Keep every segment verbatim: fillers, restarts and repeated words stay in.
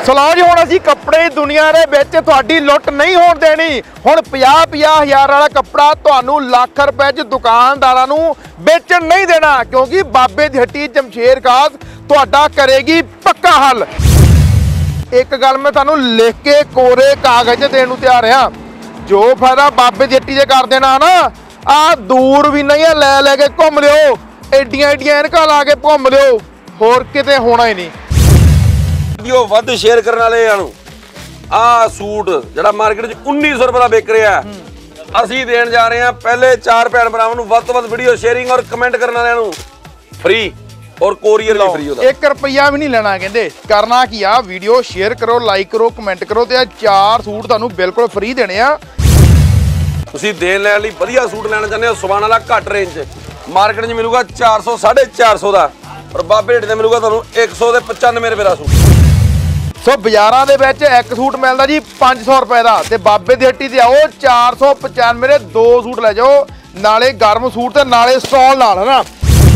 Slow ਜੀ ਹੁਣ ਅਸੀਂ ਕੱਪੜੇ ਦੁਨੀਆ ਦੇ ਵਿੱਚ ਤੁਹਾਡੀ ਲੁੱਟ ਨਹੀਂ ਹੋਣ ਦੇਣੀ। ਹੁਣ ਪੰਜਾਹ ਪੰਜਾਹ ਹਜ਼ਾਰ ਵਾਲਾ ਕੱਪੜਾ ਤੁਹਾਨੂੰ ਲੱਖ ਰੁਪਏ 'ਚ ਦੁਕਾਨਦਾਰਾਂ ਨੂੰ ਵੇਚਣ ਨਹੀਂ ਦੇਣਾ, ਕਿਉਂਕਿ ਬਾਬੇ ਦੀ ਹੱਟੀ ਜਮਸ਼ੇਰ ਖਾਸ ਤੁਹਾਡਾ ਕਰੇਗੀ ਪੱਕਾ ਹੱਲ। ਇੱਕ ਗੱਲ ਮੈਂ ਤੁਹਾਨੂੰ ਲਿਖ ਕੇ ਕੋਰੇ ਕਾਗਜ਼ ਦੇਣ ਨੂੰ ਤਿਆਰ ਹਾਂ, ਜੋ ਫਾਇਦਾ ਬਾਬੇ ਦੀ ਹੱਟੀ 'ਚ ਕਰ ਦੇਣਾ ਨਾ, ਆ ਦੂਰ ਵੀ ਨਹੀਂ ਆ, ਲੈ ਲੈ ਕੇ ਘੁੰਮ ਲਿਓ, ਐਡੀਆਂ ਐਡੀਆਂ ਐਨਕਾਂ ਲਾ ਕੇ ਘੁੰਮ ਲਿਓ, ਹੋਰ ਕਿਤੇ ਹੋਣਾ ਹੀ ਨਹੀਂ। ਵੀਡੀਓ ਵੱਧ ਸ਼ੇਅਰ ਕਰਨ ਵਾਲਿਆਂ ਨੂੰ ਆ ਸੂਟ ਜਿਹੜਾ ਮਾਰਕੀਟ 'ਚ ਉੱਨੀ ਸੌ ਰੁਪਏ ਦਾ ਵਿਕ ਰਿਹਾ, ਅਸੀਂ ਦੇਣ ਜਾ ਰਹੇ ਹਾਂ ਪਹਿਲੇ ਚਾਰ ਭੈਣ ਭਰਾਵਾਂ ਨੂੰ ਵੱਧ ਤੋਂ ਵੱਧ ਵੀਡੀਓ ਸ਼ੇਅਰਿੰਗ ਔਰ ਕਮੈਂਟ ਕਰਨ ਵਾਲਿਆਂ ਨੂੰ ਫ੍ਰੀ ਔਰ ਕੋਰੀਅਰ ਵੀ ਫ੍ਰੀ ਉਹਦਾ। ਇੱਕ ਰੁਪਈਆ ਵੀ ਨਹੀਂ ਲੈਣਾ, ਕਹਿੰਦੇ ਕਰਨਾ ਕੀ ਆ, ਵੀਡੀਓ ਸ਼ੇਅਰ ਕਰੋ, ਲਾਈਕ ਕਰੋ, ਕਮੈਂਟ ਕਰੋ ਤੇ ਆ ਚਾਰ ਸੂਟ ਤੁਹਾਨੂੰ ਬਿਲਕੁਲ ਫ੍ਰੀ ਦੇਣੇ ਆ। ਤੁਸੀਂ ਦੇਣ ਲੈਣ ਲਈ ਵਧੀਆ ਸੂਟ ਲੈਣਾ ਚਾਹੁੰਦੇ ਹੋ ਸਵਾਨ ਵਾਲਾ ਘੱਟ ਰੇਂਜ 'ਚ, ਮਾਰਕੀਟ 'ਚ ਮਿਲੂਗਾ ਚਾਰ ਸੌ ਸਾਢੇ ਚਾਰ ਸੌ ਦਾ, ਔਰ ਬਾਬੇ ਰੇਟ ਤੇ ਮਿਲੂਗਾ ਤੁਹਾਨੂੰ ਇੱਕ ਸੌ ਤੇ ਪਚਾਨਵੇਂ ਰੁਪਏ ਦਾ ਸੂਟ। ਸੋ ਬਾਜ਼ਾਰਾਂ ਦੇ ਵਿੱਚ ਇੱਕ ਸੂਟ ਮਿਲਦਾ ਜੀ ਪੰਜ ਸੌ ਰੁਪਏ ਦਾ, ਤੇ ਬਾਬੇ ਦੀ ਹੱਟੀ ਤੇ ਆਓ ਚਾਰ ਸੌ ਪਚਾਨਵੇਂ ਦੇ ਦੋ ਸੂਟ ਲੈ ਜਾਓ, ਨਾਲੇ ਗਰਮ ਸੂਟ ਤੇ ਨਾਲੇ ਸਟਾਲ ਨਾਲ, ਹੈ ਨਾ।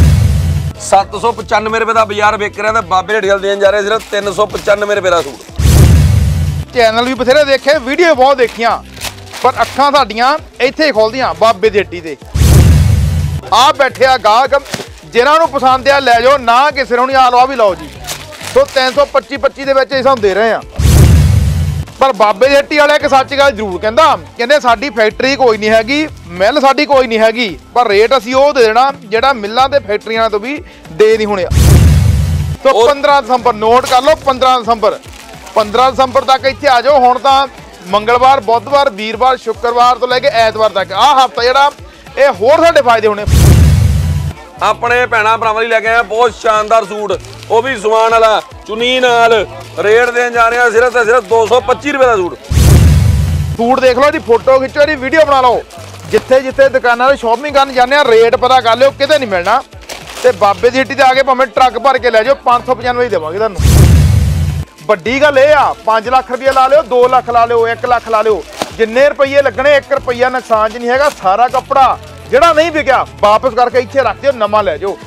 ਸੱਤ ਸੌ ਪਚਾਨਵੇਂ ਰੁਪਏ ਦਾ ਬਾਜ਼ਾਰ ਵਿਕ ਰਿਹਾ ਤੇ ਬਾਬੇ ਰੇਟ ਨਾਲ ਦੇਣ ਜਾ ਰਹੇ ਸਿਰਫ ਤਿੰਨ ਸੌ ਪਚਾਨਵੇਂ ਰੁਪਏ ਦਾ ਸੂਟ। ਚੈਨਲ ਵੀ ਬਥੇਰੇ ਦੇਖੇ, ਵੀਡੀਓ ਬਹੁਤ ਦੇਖੀਆਂ, ਪਰ ਅੱਖਾਂ ਸਾਡੀਆਂ ਇੱਥੇ ਖੋਲਦੀਆਂ ਬਾਬੇ ਦੀ ਹੱਟੀ ਤੇ। ਆ ਬੈਠੇ ਆ ਗਾਹਕ, ਜਿਹਨਾਂ ਨੂੰ ਪਸੰਦ ਆ ਲੈ ਜਾਓ, ਨਾ ਕਿਸੇ ਨੂੰ ਨਹੀਂ, ਆ ਲਓ ਆ ਵੀ ਲਓ ਜੀ। ਸੋ ਤਿੰਨ ਸੌ ਪੱਚੀ ਪੱਚੀ ਦੇ ਵਿੱਚ ਅਸੀਂ ਸਾਨੂੰ ਦੇ ਰਹੇ ਆ। ਪਰ ਬਾਬੇ ਦੀ ਹੱਟੀ ਵਾਲੇ ਇੱਕ ਸੱਚ ਗੱਲ ਜ਼ਰੂਰ ਕਹਿੰਦਾ, ਕਹਿੰਦੇ ਸਾਡੀ ਫੈਕਟਰੀ ਕੋਈ ਨਹੀਂ ਹੈਗੀ, ਮਿੱਲ ਸਾਡੀ ਕੋਈ ਨਹੀਂ ਹੈਗੀ, ਪਰ ਰੇਟ ਅਸੀਂ ਉਹ ਦੇ ਦੇਣਾ ਜਿਹੜਾ ਮਿੱਲਾਂ ਤੇ ਫੈਕਟਰੀਆਂ ਤੋਂ ਵੀ ਦੇ ਨਹੀਂ ਹੋਣੇ। ਸੋ ਪੰਦਰਾਂ ਦਸੰਬਰ ਨੋਟ ਕਰ ਲਓ, ਪੰਦਰਾਂ ਦਸੰਬਰ ਪੰਦਰਾਂ ਦਸੰਬਰ ਤੱਕ ਇੱਥੇ ਆ ਜਾਓ। ਹੁਣ ਤਾਂ ਮੰਗਲਵਾਰ, ਬੁੱਧਵਾਰ, ਵੀਰਵਾਰ, ਸ਼ੁੱਕਰਵਾਰ ਤੋਂ ਲੈ ਕੇ ਐਤਵਾਰ ਤੱਕ ਆਹ ਹਫਤਾ ਜਿਹੜਾ ਇਹ ਹੋਰ ਸਾਡੇ ਫਾਇਦੇ ਹੋਣੇ। ਆਪਣੇ ਭੈਣਾਂ ਭਰਾਵਾਂ ਲਈ ਲੈ ਕੇ ਆਏ ਬਹੁਤ ਸ਼ਾਨਦਾਰ ਸੂਟ, ਉਹ ਵੀ ਸਵਾਨ ਵਾਲਾ ਚੁੰਨੀ ਨਾਲ, ਰੇਟ ਦੇਣ ਜਾ ਰਹੇ ਆ ਸਿਰਫ ਤੇ ਸਿਰਫ ਦੋ ਸੌ ਪੱਚੀ ਰੁਪਏ ਦਾ ਸੂਟ। ਸੂਟ ਦੇਖ ਲਓ, ਇਹਦੀ ਫੋਟੋ ਖਿੱਚੋ, ਇਹਦੀ ਵੀਡੀਓ ਬਣਾ ਲਓ। ਜਿੱਥੇ ਜਿੱਥੇ ਦੁਕਾਨਾਂ 'ਤੇ ਸ਼ਾਪਿੰਗ ਕਰਨ ਜਾਂਦੇ ਆ, ਰੇਟ ਪਤਾ ਕਰ ਲਿਓ, ਕਿਤੇ ਨਹੀਂ ਮਿਲਣਾ। ਤੇ ਬਾਬੇ ਦੀ ਹੱਟੀ ਤੇ ਆ ਕੇ ਭਾਵੇਂ ਟਰੱਕ ਭਰ ਕੇ ਲੈ ਜਾਓ, ਪੰਜ ਸੌ ਪਚਾਨਵੇਂ ਦੇਵਾਂਗੇ ਤੁਹਾਨੂੰ। ਵੱਡੀ ਗੱਲ ਇਹ ਆ, ਪੰਜ ਲੱਖ ਰੁਪਏ ਲਾ ਲਿਓ, ਦੋ ਲੱਖ ਲਾ ਲਿਓ, ਇੱਕ ਲੱਖ ਲਾ ਲਿਓ, ਜਿੰਨੇ ਰੁਪਈਏ ਲੱਗਣੇ ਇੱਕ ਰੁਪਈਆ ਨੁਕਸਾਨ 'ਚ ਨਹੀਂ ਹੈਗਾ। ਸਾਰਾ ਕੱਪੜਾ ਜਿਹੜਾ ਨਹੀਂ ਵਿਕਿਆ ਵਾਪਸ ਕਰਕੇ ਇੱਥੇ ਰੱਖ ਦਿਓ, ਨਵਾਂ ਲੈ ਜਾਓ।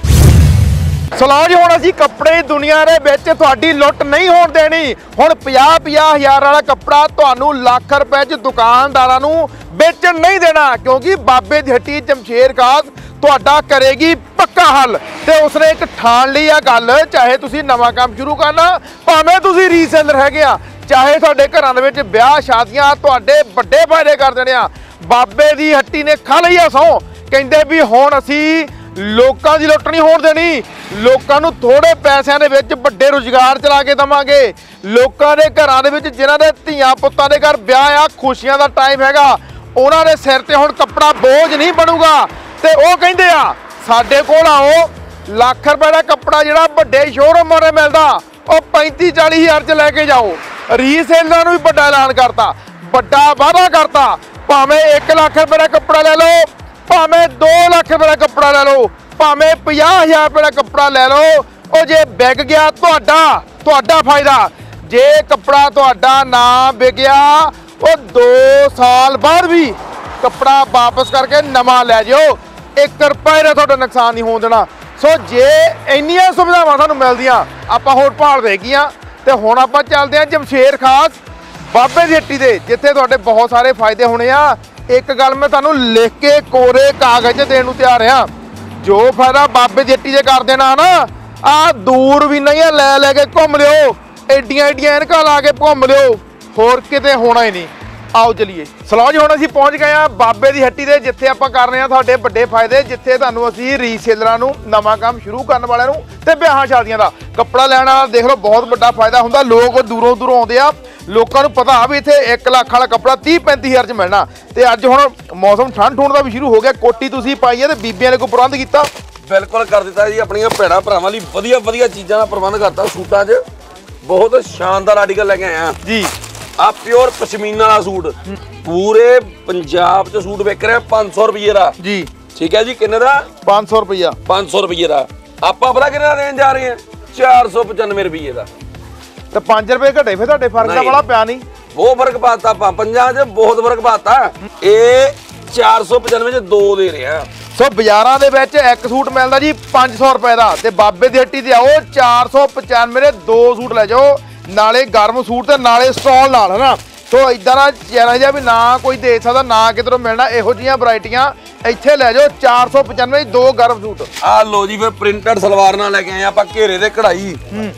ਸਲਾਹ ਜੀ ਹੁਣ ਅਸੀਂ ਕੱਪੜੇ ਦੁਨੀਆ ਦੇ ਵਿੱਚ ਤੁਹਾਡੀ ਲੁੱਟ ਨਹੀਂ ਹੋਣ ਦੇਣੀ। ਹੁਣ ਪੰਜਾਹ ਪੰਜਾਹ ਹਜ਼ਾਰ ਵਾਲਾ ਕੱਪੜਾ ਤੁਹਾਨੂੰ ਲੱਖ ਰੁਪਏ 'ਚ ਦੁਕਾਨਦਾਰਾਂ ਨੂੰ ਵੇਚਣ ਨਹੀਂ ਦੇਣਾ, ਕਿਉਂਕਿ ਬਾਬੇ ਦੀ ਹੱਟੀ ਜਮਸ਼ੇਰ ਖਾਸ ਤੁਹਾਡਾ ਕਰੇਗੀ ਪੱਕਾ ਹੱਲ। ਤੇ ਉਸਨੇ ਇੱਕ ਠਾਣ ਲਈ ਆ ਗੱਲ, ਚਾਹੇ ਤੁਸੀਂ ਨਵਾਂ ਕੰਮ ਸ਼ੁਰੂ ਕਰਨਾ, ਭਾਵੇਂ ਤੁਸੀਂ ਰੀਸੇਲਰ ਹੈਗੇ ਆ, ਚਾਹੇ ਤੁਹਾਡੇ ਘਰਾਂ ਦੇ ਵਿੱਚ ਵਿਆਹ ਸ਼ਾਦੀਆਂ, ਤੁਹਾਡੇ ਵੱਡੇ ਫਾਇਦੇ ਕਰ ਦੇਣੇ ਆ। ਬਾਬੇ ਦੀ ਹੱਟੀ ਨੇ ਖਾ ਲਈ ਆ ਸਹੁੰ, ਕਹਿੰਦੇ ਵੀ ਹੁਣ ਅਸੀਂ ਲੋਕਾਂ ਦੀ ਲੁੱਟ ਨਹੀਂ ਹੋਣ ਦੇਣੀ, ਲੋਕਾਂ ਨੂੰ ਥੋੜੇ ਪੈਸਿਆਂ ਦੇ ਵਿੱਚ ਵੱਡੇ ਰੁਜ਼ਗਾਰ ਚਲਾ ਕੇ ਦੇਵਾਂਗੇ। ਲੋਕਾਂ ਦੇ ਘਰਾਂ ਦੇ ਵਿੱਚ ਜਿਨ੍ਹਾਂ ਦੇ ਧੀਆਂ ਪੁੱਤਾਂ ਦੇ ਘਰ ਵਿਆਹ ਆ, ਖੁਸ਼ੀਆਂ ਦਾ ਟਾਈਮ ਹੈਗਾ, ਉਹਨਾਂ ਦੇ ਸਿਰ ਤੇ ਹੁਣ ਕੱਪੜਾ ਬੋਝ ਨਹੀਂ ਬਣੂਗਾ। ਤੇ ਉਹ ਕਹਿੰਦੇ ਆ ਸਾਡੇ ਕੋਲ ਆਓ, ਲੱਖ ਰੁਪਏ ਦਾ ਕੱਪੜਾ ਜਿਹੜਾ ਵੱਡੇ ਸ਼ੋਰੂਮ ਵਾਲੇ ਮਿਲਦਾ ਉਹ ਪੈਂਤੀ ਚਾਲੀ ਹਜ਼ਾਰ 'ਚ ਲੈ ਕੇ ਜਾਓ। ਰੀਸੇਲਰਾਂ ਨੂੰ ਵੀ ਵੱਡਾ ਐਲਾਨ ਕਰਤਾ, ਵੱਡਾ ਵਾਅਦਾ ਕਰਤਾ, ਭਾਵੇਂ ਇੱਕ ਲੱਖ ਰੁਪਏ ਦਾ ਕੱਪੜਾ ਲੈ ਲਓ, ਭਾਵੇਂ ਦੋ ਲੱਖ ਰੁਪਏ ਦਾ ਕੱਪੜਾ ਲੈ ਲਓ, ਭਾਵੇਂ ਪੰਜਾਹ ਹਜ਼ਾਰ ਰੁਪਏ ਦਾ ਕੱਪੜਾ ਲੈ ਲਓ, ਉਹ ਜੇ ਵਿਕ ਗਿਆ ਤੁਹਾਡਾ ਤੁਹਾਡਾ ਫਾਇਦਾ। ਜੇ ਕੱਪੜਾ ਤੁਹਾਡਾ ਨਾ ਵਿਕਿਆ, ਉਹ ਦੋ ਸਾਲ ਬਾਅਦ ਵੀ ਕੱਪੜਾ ਵਾਪਸ ਕਰਕੇ ਨਵਾਂ ਲੈ ਜਾਓ, ਇੱਕ ਰੁਪਏ ਦਾ ਤੁਹਾਡਾ ਨੁਕਸਾਨ ਨਹੀਂ ਹੋਣ ਦੇਣਾ। ਸੋ ਜੇ ਇੰਨੀਆਂ ਸੁਵਿਧਾਵਾਂ ਸਾਨੂੰ ਮਿਲਦੀਆਂ, ਆਪਾਂ ਹੋਰ ਭਾਲ ਦੇ ਗਈਆਂ। ਤੇ ਹੁਣ ਆਪਾਂ ਚੱਲਦੇ ਹਾਂ ਜਮਸ਼ੇਰ ਖਾਸ ਬਾਬੇ ਦੀ ਹੱਟੀ ਦੇ, ਜਿੱਥੇ ਤੁਹਾਡੇ ਬਹੁਤ ਸਾਰੇ ਫਾਇਦੇ ਹੋਣੇ ਆ। ਇੱਕ ਗੱਲ ਮੈਂ ਤੁਹਾਨੂੰ ਲਿਖ ਕੇ ਕੋਰੇ ਕਾਗਜ਼ ਦੇਣ ਨੂੰ ਤਿਆਰ ਹਾਂ, ਜੋ ਫਾਇਦਾ ਬਾਬੇ ਦੀ ਹੱਟੀ 'ਚ ਕਰ ਦੇਣਾ ਨਾ, ਆ ਦੂਰ ਵੀ ਨਹੀਂ ਆ, ਲੈ ਲੈ ਕੇ ਘੁੰਮ ਲਿਓ, ਐਡੀਆਂ ਐਡੀਆਂ ਐਨਕਾਂ ਲਾ ਕੇ ਘੁੰਮ ਲਿਓ, ਹੋਰ ਕਿਤੇ ਹੋਣਾ ਹੀ ਨਹੀਂ। ਆਓ ਚਲੀਏ। ਸਲਾਹ ਜੀ ਹੁਣ ਅਸੀਂ ਪਹੁੰਚ ਗਏ ਆ ਬਾਬੇ ਦੀ ਹੱਟੀ ਦੇ, ਜਿੱਥੇ ਆਪਾਂ ਕਰ ਰਹੇ ਆ ਤੁਹਾਡੇ ਵੱਡੇ ਫਾਇਦੇ, ਜਿੱਥੇ ਤੁਹਾਨੂੰ ਅਸੀਂ ਰੀਸੇਲਰਾਂ ਨੂੰ, ਨਵਾਂ ਕੰਮ ਸ਼ੁਰੂ ਕਰਨ ਵਾਲਿਆਂ ਨੂੰ ਤੇ ਵਿਆਹਾਂ ਸ਼ਾਦੀਆਂ ਦਾ ਕੱਪੜਾ ਲੈਣਾ, ਦੇਖ ਲਓ ਬਹੁਤ ਵੱਡਾ ਫਾਇਦਾ ਹੁੰਦਾ। ਲੋਕ ਦੂਰੋਂ ਦੂਰੋਂ ਆਉਂਦੇ ਆ, ਲੋਕਾਂ ਨੂੰ ਪਤਾ ਵੀ ਇੱਥੇ ਇੱਕ ਲੱਖ ਵਾਲਾ ਕੱਪੜਾ ਤੀਹ ਪੈਂਤੀ ਹਜ਼ਾਰ 'ਚ ਮਿਲਣਾ। ਤੇ ਅੱਜ ਹੁਣ ਮੌਸਮ ਠੰਡ ਠੁੰਡ ਦਾ ਵੀ ਸ਼ੁਰੂ ਹੋ ਗਿਆ, ਕੋਟੀ ਤੁਸੀਂ ਪਾਈ ਹੈ ਤੇ ਬੀਬੀਆਂ ਨੇ ਕੋਈ ਪ੍ਰਬੰਧ ਕੀਤਾ? ਬਿਲਕੁਲ ਕਰ ਦਿੱਤਾ ਜੀ, ਆਪਣੀਆਂ ਭੈਣਾਂ ਭਰਾਵਾਂ ਲਈ ਵਧੀਆ ਵਧੀਆ ਚੀਜ਼ਾਂ ਦਾ ਪ੍ਰਬੰਧ ਕਰਤਾ। ਸੂਟਾਂ 'ਚ ਬਹੁਤ ਸ਼ਾਨਦਾਰ ਆਰਟੀਕਲ ਲੈ ਕੇ ਆਏ ਆ ਜੀ। ਆ ਪਿਓਰ ਪਸ਼ਮੀਨਾ ਵਾਲਾ ਸੂਟ, ਪੂਰੇ ਪੰਜਾਬ 'ਚ ਸੂਟ ਵਿਕ ਰਿਹਾ ਪੰਜ ਸੌ ਰੁਪਏ ਦਾ ਜੀ। ਠੀਕ ਹੈ ਜੀ, ਕਿੰਨੇ ਦਾ? ਪੰਜ ਸੌ ਰੁਪਈਆ। ਪੰਜ ਸੌ ਰੁਪਏ ਦਾ। ਆਪਾਂ ਪਤਾ ਕਿੰਨੇ ਦਾ ਦੇਣ ਜਾ ਰਹੇ ਹਾਂ? ਚਾਰ ਸੌ ਪਚਾਨਵੇਂ ਰੁਪਏ ਦਾ। ਤੇ ਪੰਜ ਰੁਪਏ ਘਟੇ ਫਿਰ ਤੁਹਾਡੇ, ਫਰਕ ਤਾਂ ਬੜਾ ਪਿਆ ਨਹੀਂ? ਬਹੁਤ ਫਰਕ ਪਾਤਾ ਆਪਾਂ, ਪੰਜਾਂ 'ਚ ਬਹੁਤ ਫਰਕ ਪਾਤਾ। ਇਹ ਚਾਰ ਸੌ ਪਚਾਨਵੇਂ 'ਚ ਦੋ ਦੇ ਰਿਹਾ। ਸੋ ਬਾਜ਼ਾਰਾਂ ਦੇ ਵਿੱਚ ਇੱਕ ਸੂਟ ਮਿਲਦਾ ਜੀ ਪੰਜ ਸੌ ਰੁਪਏ ਦਾ, ਤੇ ਬਾਬੇ ਦੀ ਹੱਟੀ ਤੇ ਆਓ ਚਾਰ ਸੌ ਪਚਾਨਵੇਂ ਦੇ ਦੋ ਸੂਟ ਲੈ ਜਾਓ, ਨਾਲੇ ਗਰਮ ਸੂਟ ਤੇ ਨਾਲੇ ਸਟਾਲ ਨਾਲ ਹਨਾ। ਸੋ ਇਦਾਂ ਦਾ ਚੈਲੰਜ ਆ ਵੀ ਨਾ ਕੋਈ ਦੇ ਸਕਦਾ, ਨਾ ਕਿਧਰੋਂ ਮਿਲਣਾ ਇਹੋ ਜਿਹੀਆਂ ਵੈਰਾਈਟੀਆਂ। ਇੱਥੇ ਲੈ ਜਾਓ ਚਾਰ ਸੌ ਪਚਾਨਵੇਂ ਦੋ ਗਰਮ ਸੂਟ। ਆ ਲੋ ਜੀ ਫਿਰ ਪ੍ਰਿੰਟਡ ਸਲਵਾਰ ਨਾਲ ਲੈ ਕੇ ਆਏ ਆਪਾਂ ਘੇਰੇ ਤੇ ਕਢਾਈ,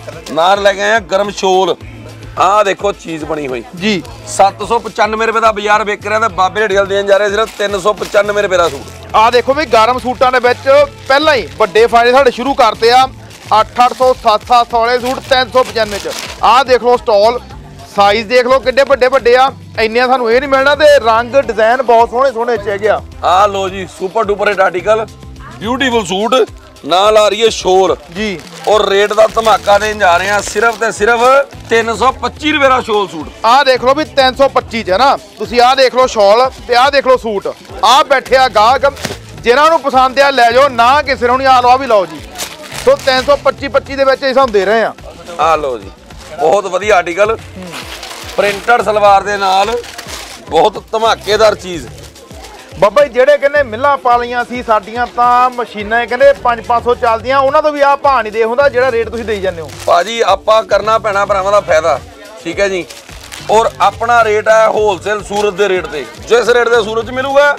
ਨਾਲ ਲੈ ਕੇ ਆਏ ਆ ਗਰਮ ਸ਼ੋਲ। ਆਹ ਦੇਖੋ ਚੀਜ਼ ਬਣੀ ਹੋਈ ਜੀ, ਸੱਤ ਸੌ ਪਚਾਨਵੇਂ ਰੁਪਏ ਦਾ ਬਾਜ਼ਾਰ ਵਿਕ ਰਿਹਾ ਤੇ ਬਾਬੇ ਢੇਡੀਆਂ ਦੇਣ ਜਾ ਰਹੇ ਸਿਰਫ ਤਿੰਨ ਸੌ ਪਚਾਨਵੇਂ ਰੁਪਏ ਦਾ ਸੂਟ। ਆਹ ਦੇਖੋ ਵੀ ਗਰਮ ਸੂਟਾਂ ਦੇ ਵਿੱਚ ਪਹਿਲਾਂ ਹੀ ਵੱਡੇ ਫਾਇਦੇ ਸਾਡੇ ਸ਼ੁਰੂ ਕਰਤੇ ਆ। ਅੱਠ ਅੱਠ ਸੌ ਸੱਤ ਸੱਤ ਸੌ ਵਾਲੇ ਸੂਟ ਤਿੰਨ ਸੌ ਪਚਾਨਵੇਂ ਚ। ਆਹ ਦੇਖ ਲਓ ਸਟਾਲ, ਸਾਈਜ਼ ਦੇਖ ਲਓ ਕਿੱਡੇ ਵੱਡੇ ਵੱਡੇ ਆ। ਇੰਨੇ ਸਾਨੂੰ ਇਹ ਨਹੀਂ ਮਿਲਣਾ ਤੇ ਰੰਗ ਡਿਜ਼ਾਈਨ ਬਹੁਤ ਸੋਹਣੇ ਸੋਹਣੇ ਚ ਹੈਗੇ ਆ। ਆਹ ਲੋ ਜੀ super duper hit article, beautiful suit, ਨਾਲ ਆ ਰਹੀ ਹੈ ਸ਼ੋਲ ਜੀ। ਔਰ ਰੇਟ ਦਾ ਧਮਾਕਾ ਦੇਣ ਜਾ ਰਹੇ ਆ ਸਿਰਫ ਤੇ ਸਿਰਫ ਤਿੰਨ ਸੌ ਪੱਚੀ ਰੁਪਏ ਦਾ ਸ਼ੋਲ ਸੂਟ। ਆਹ ਦੇਖ ਲਓ ਵੀ ਤਿੰਨ ਸੌ ਪੱਚੀ ਚ ਹੈ ਨਾ। ਤੁਸੀਂ ਆਹ ਦੇਖ ਲਓ ਸ਼ਾਲ ਤੇ ਆਹ ਦੇਖ ਲਓ ਸੂਟ। ਆਹ ਬੈਠਿਆ ਗਾਹਕ, ਜਿਹਨਾਂ ਨੂੰ ਪਸੰਦ ਆ ਲੈ ਜਾਓ, ਨਾ ਕਿਸੇ ਨੂੰ ਨਹੀਂ ਆ ਲਓ, ਆ ਵੀ ਲਓ ਜੀ। ਸੋ ਤਿੰਨ ਸੌ ਪੱਚੀ ਪੱਚੀ ਦੇ ਵਿੱਚ ਇਹ ਸਾਨੂੰ ਦੇ ਰਹੇ ਆ। ਆਹ ਲੋ ਜੀ ਬਹੁਤ ਵਧੀਆ ਆਰਟੀਕਲ, ਪ੍ਰਿੰਟਡ ਸਲਵਾਰ ਦੇ ਨਾਲ ਬਹੁਤ ਧਮਾਕੇਦਾਰ ਚੀਜ਼। ਬਾਬਾ ਜੀ ਜਿਹੜੇ ਕਹਿੰਦੇ ਮਿੱਲਾਂ ਪਾ ਲਈਆਂ ਸੀ ਸਾਡੀਆਂ ਤਾਂ ਮਸ਼ੀਨਾਂ ਕਹਿੰਦੇ ਪੰਜ ਪੰਜ ਸੌ ਚੱਲਦੀਆਂ, ਉਹਨਾਂ ਤੋਂ ਵੀ ਆਹ ਭਾਅ ਨਹੀਂ ਦੇ ਹੁੰਦਾ ਜਿਹੜਾ ਰੇਟ ਤੁਸੀਂ ਦੇਈ ਜਾਂਦੇ ਹੋ। ਭਾਜੀ ਆਪਾਂ ਕਰਨਾ ਪੈਣਾ ਭਰਾਵਾਂ ਦਾ ਫਾਇਦਾ, ਠੀਕ ਹੈ ਜੀ। ਔਰ ਆਪਣਾ ਰੇਟ ਹੈ ਹੋਲਸੇਲ ਸੂਰਤ ਦੇ ਰੇਟ ਤੇ। ਜਿਸ ਰੇਟ ਦੇ ਸੂਰਤ 'ਚ ਮਿਲੂਗਾ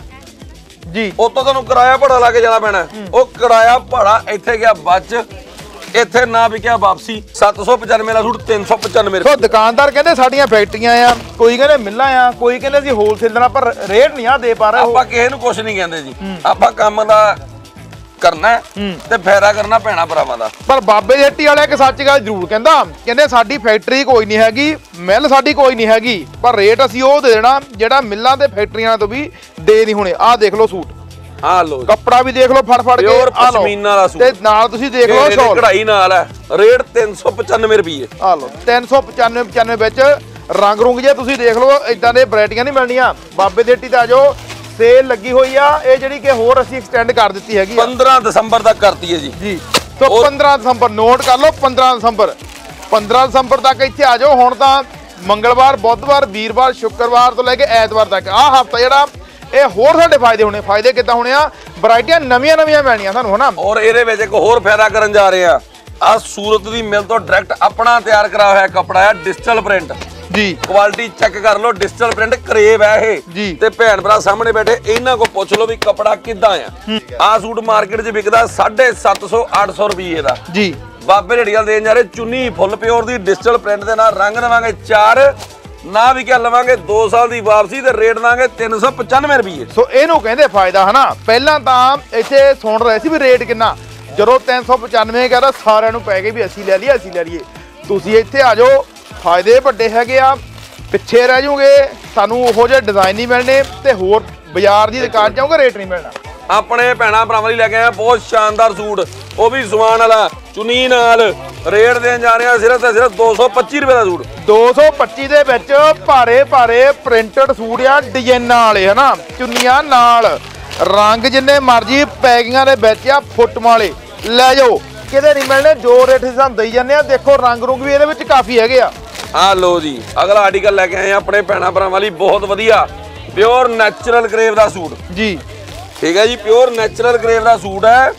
ਜੀ, ਉਤੋਂ ਤੁਹਾਨੂੰ ਕਿਰਾਇਆ ਭਾੜਾ ਲਾ ਕੇ ਜਾਣਾ ਪੈਣਾ। ਉਹ ਕਿਰਾਇਆ ਭਾੜਾ ਇੱਥੇ ਗਿਆ ਬਚ, ਇੱਥੇ ਨਾ ਵਿਕਿਆ ਵਾਪਸੀ। ਸੱਤ ਸੌ ਪਚਾਨਵੇਂ ਦਾ ਸੂਟ ਤਿੰਨ ਸੌ ਪਚਾਨਵੇਂ ਸੋ ਦੁਕਾਨਦਾਰ ਕਹਿੰਦੇ ਸਾਡੀਆਂ ਫੈਕਟਰੀਆਂ ਆ, ਕੋਈ ਕਹਿੰਦੇ ਮਿੱਲਾਂ ਆ, ਕੋਈ ਕਹਿੰਦੇ ਅਸੀਂ ਹੋਲਸੇਲ ਦੇਣਾ, ਪਰ ਰੇਟ ਨਹੀਂ ਆ ਦੇ ਪਾ ਰਹੇ। ਆਪਾਂ ਕਿਸੇ ਨੂੰ ਕੁਝ ਨਹੀਂ ਕਹਿੰਦੇ ਜੀ, ਆਪਾਂ ਕੰਮ ਦਾ ਕਰਨਾ ਤੇ ਫਾਇਦਾ ਕਰਨਾ ਪੈਣਾ ਭਰਾਵਾਂ ਦਾ। ਪਰ ਬਾਬੇ ਦੀ ਹੱਟੀ ਵਾਲਾ ਇੱਕ ਸੱਚ ਗੱਲ ਜ਼ਰੂਰ ਕਹਿੰਦਾ, ਕਹਿੰਦੇ ਸਾਡੀ ਫੈਕਟਰੀ ਕੋਈ ਨਹੀਂ ਹੈਗੀ, ਮਿੱਲ ਸਾਡੀ ਕੋਈ ਨਹੀਂ ਹੈਗੀ, ਪਰ ਰੇਟ ਅਸੀਂ ਉਹ ਦੇ ਦੇਣਾ ਜਿਹੜਾ ਮਿੱਲਾਂ ਤੇ ਫੈਕਟਰੀਆਂ ਤੋਂ ਵੀ ਦੇ ਨਹੀਂ ਹੋਣੇ। ਆਹ ਦੇਖ ਲਓ ਸੂਟ, ਆਹ ਲੋ ਕੱਪੜਾ ਵੀ ਦੇਖ ਲਓ ਫੜ ਫੜ ਕੇ, ਪਿਓਰ ਆਹ ਲਓ ਪਸ਼ਮੀਨਾ ਦਾ ਸੂਟ ਤੇ ਨਾਲ ਤੁਸੀਂ ਦੇਖ ਲਓ ਸ਼ਾਲ, ਕਢਾਈ ਨਾਲ ਹੈ, ਰੇਟ ਤਿੰਨ ਸੌ ਪਚਾਨਵੇਂ ਰੁਪਏ। ਆਹ ਲਓ ਤਿੰਨ ਸੌ ਪਚਾਨਵੇਂ ਪਚਾਨਵੇਂ ਵਿੱਚ ਰੰਗ ਰੁੰਗ ਜੇ ਤੁਸੀਂ ਦੇਖ ਲਓ, ਇਦਾਂ ਦੇ ਵੈਰਾਈਟੀਆਂ ਨਹੀਂ ਮਿਲਣੀਆਂ। ਬਾਬੇ ਦੀ ਹੱਟੀ ਤੇ ਆ ਜਾਓ, ਸੇਲ ਲੱਗੀ ਹੋਈ ਆ ਇਹ ਜਿਹੜੀ ਕਿ ਹੋਰ ਅਸੀਂ ਐਕਸਟੈਂਡ ਕਰ ਦਿੱਤੀ ਹੈਗੀ ਆ। ਪੰਦਰਾਂ ਦਸੰਬਰ ਤੱਕ ਕਰਤੀ ਹੈ ਜੀ ਜੀ ਸੋ ਪੰਦਰਾਂ ਦਸੰਬਰ ਨੋਟ ਕਰ ਲਓ, ਪੰਦਰਾਂ ਦਸੰਬਰ ਪੰਦਰਾਂ ਦਸੰਬਰ ਤੱਕ ਇੱਥੇ ਆ ਜਾਓ। ਹੁਣ ਤਾਂ ਮੰਗਲਵਾਰ, ਬੁੱਧਵਾਰ, ਵੀਰਵਾਰ, ਸ਼ੁੱਕਰਵਾਰ ਤੋਂ ਲੈ ਕੇ ਐਤਵਾਰ ਤੱਕ ਆਹ ਹਫਤਾ ਜਿਹੜਾ ਇਹ ਹੋਰ ਸਾਡੇ ਫਾਇਦੇ ਹੋਣੇ। ਫਾਇਦੇ ਕਿੱਦਾਂ ਹੋਣੇ ਆ? ਵੈਰਾਈਟੀਆਂ ਨਵੀਆਂ ਨਵੀਆਂ ਮਿਲਣੀਆਂ ਸਾਨੂੰ ਹਨਾ। ਔਰ ਇਹਦੇ ਵਿੱਚ ਇੱਕ ਹੋਰ ਫਾਇਦਾ ਕਰਨ ਜਾ ਰਹੇ ਆ, ਆ ਸੂਰਤ ਦੀ ਮਿਲ ਤੋਂ ਡਾਇਰੈਕਟ ਆਪਣਾ ਤਿਆਰ ਕਰਾਇਆ ਹੋਇਆ ਕੱਪੜਾ ਹੈ, ਡਿਜੀਟਲ ਪ੍ਰਿੰਟ ਜੀ। ਕੁਆਲਿਟੀ ਚੈੱਕ ਕਰ ਲਓ, ਡਿਜੀਟਲ ਪ੍ਰਿੰਟ ਕਰੇਵ ਹੈ ਇਹ ਜੀ। ਤੇ ਭੈਣ ਭਰਾ ਸਾਹਮਣੇ ਬੈਠੇ ਇਹਨਾਂ ਕੋ ਪੁੱਛ ਲਓ ਵੀ ਕੱਪੜਾ ਕਿੱਦਾਂ ਆ। ਆ ਸੂਟ ਮਾਰਕੀਟ 'ਚ ਵਿਕਦਾ ਸਾਢੇ ਸੱਤ ਸੌ ਅੱਠ ਸੌ ਰੁਪਏ ਦਾ ਜੀ। ਬਾਬੇ ਢੇਡੀਆਂ ਦੇਣ ਜਾ ਰਹੇ ਚੁੰਨੀ ਫੁੱਲ ਪਿਓਰ ਦੀ ਡਿਜੀਟਲ ਪ੍ਰਿੰਟ ਦੇ ਨਾਲ, ਰੰਗ ਦੇਵਾਂਗੇ ਚਾਰ, ਨਾ ਵੀ ਕਿਆ ਲਵਾਂਗੇ ਦੋ ਸਾਲ ਦੀ ਵਾਪਸੀ ਤੇ ਰੇਟ ਦਾਂਗੇ ਤਿੰਨ ਸੌ ਪਚਾਨਵੇਂ ਰੁਪਏ। ਸੋ ਇਹਨੂੰ ਕਹਿੰਦੇ ਫਾਇਦਾ ਹਨਾ। ਪਹਿਲਾਂ ਤਾਂ ਇੱਥੇ ਸੁਣ ਰਹੇ ਸੀ ਵੀ ਰੇਟ ਕਿੰਨਾ, ਜਦੋਂ ਤਿੰਨ ਸੌ ਪਚਾਨਵੇਂ ਕਹਿੰਦਾ ਸਾਰਿਆਂ ਨੂੰ ਪੈ ਗਏ ਵੀ ਅਸੀਂ ਲੈ ਲਈਏ ਅਸੀਂ ਲੈ ਲਈਏ। ਤੁਸੀਂ ਇੱਥੇ ਆ ਜਾਓ, ਫਾਇਦੇ ਵੱਡੇ ਹੈਗੇ ਆ, ਪਿੱਛੇ ਰਹਿ ਜਾਓਗੇ, ਤੁਹਾਨੂੰ ਉਹੋ ਜਿਹੇ ਡਿਜ਼ਾਈਨ ਨਹੀਂ ਮਿਲਣੇ ਤੇ ਹੋਰ ਬਾਜ਼ਾਰ ਦੀ ਦੁਕਾਨ ਜਾਓਗੇ ਰੇਟ ਨਹੀਂ ਮਿਲਣਾ। ਆਪਣੇ ਭੈਣਾ ਭਰਾਵਾਂ ਲਈ ਲੈ ਕੇ ਆਏ ਬਹੁਤ ਸ਼ਾਨਦਾਰ ਸੂਟ, ਉਹ ਵੀ ਸਵਾਨ ਵਾਲਾ, ਚੁੰਨੀ ਨਾਲ, ਰੇਟ ਦੇਣ ਜਾ ਰਹੇ ਆ ਸਿਰਫ ਤੇ ਸਿਰਫ ਦੋ ਸੌ ਪੱਚੀ ਰੁਪਏ ਦਾ ਸੂਟ। ਦੋ ਸੌ ਪੱਚੀ ਦੇ ਵਿੱਚ ਭਾਰੇ ਭਾਰੇ ਪ੍ਰਿੰਟਡ ਸੂਟ ਆ ਡਿਜ਼ਾਈਨਾਂ ਵਾਲੇ ਹਨਾ, ਚੁੰਨੀਆਂ ਨਾਲ, ਰੰਗ ਜਿੰਨੇ ਮਰਜ਼ੀ, ਪੈਕਿੰਗਾਂ ਦੇ ਵਿੱਚ ਆ, ਫੁੱਟਮਾਂ ਵਾਲੇ ਲੈ ਜਾਓ, ਕਿਤੇ ਨਹੀਂ ਮਿਲਣੇ ਜੋ ਰੇਟ ਸਾਨੂੰ ਦੇਈ ਜਾਂਦੇ ਆ। ਦੇਖੋ ਰੰਗ ਰੁੰਗ ਵੀ ਇਹਦੇ ਵਿੱਚ ਕਾਫੀ ਹੈਗੇ ਆ। ਆ ਲੋ ਜੀ ਅਗਲਾ ਆਰਟੀਕਲ ਲੈ ਕੇ ਆਏ ਆ ਆਪਣੇ ਭੈਣਾ ਭਰਾਵਾਂ ਲਈ, ਬਹੁਤ ਵਧੀਆ ਪਿਓਰ ਨੈਚੁਰਲ ਗ੍ਰੇਵ ਦਾ ਸੂਟ ਜੀ। ਠੀਕ ਹੈ ਜੀ, ਪਿਓਰ ਨੈਚੁਰਲ ਗ੍ਰੇਵ ਦਾ ਸੂਟ ਹੈ,